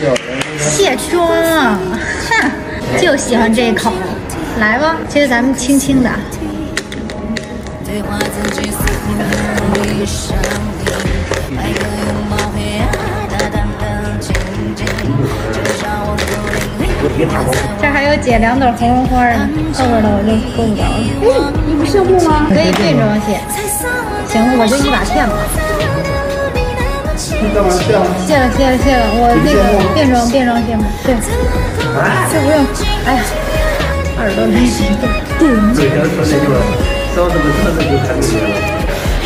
卸妆啊，哼，就喜欢这一口。来吧，接着咱们轻轻的。这还有姐2朵红绒花呢，后边的我就够不着了。哎，你不羡慕吗？可以变装卸。行，我就一把片吧。谢了，我那个变装卸嘛，对，这不用。哎呀，耳朵没劲。 对，要说那个早这么长的就看不见了。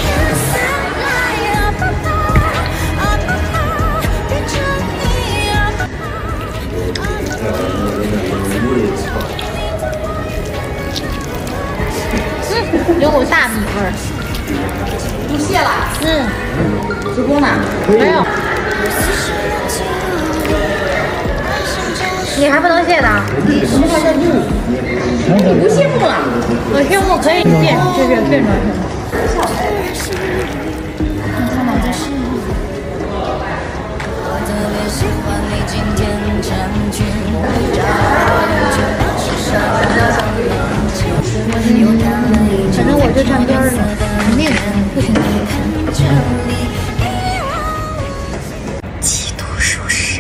有股大米味儿。 不卸了？直播呢？ 没有。你还不能卸的？ 什么叫用？你不羡慕了？ 我羡慕可以变，就是变装饰。反正我就站边儿了，肯定不行。极度舒适。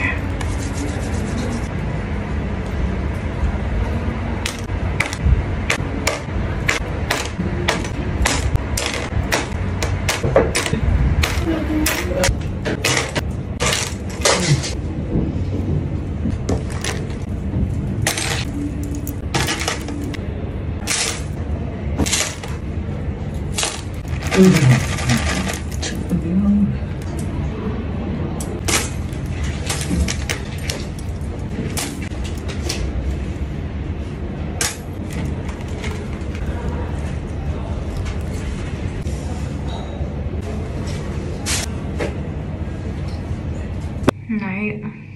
来一个。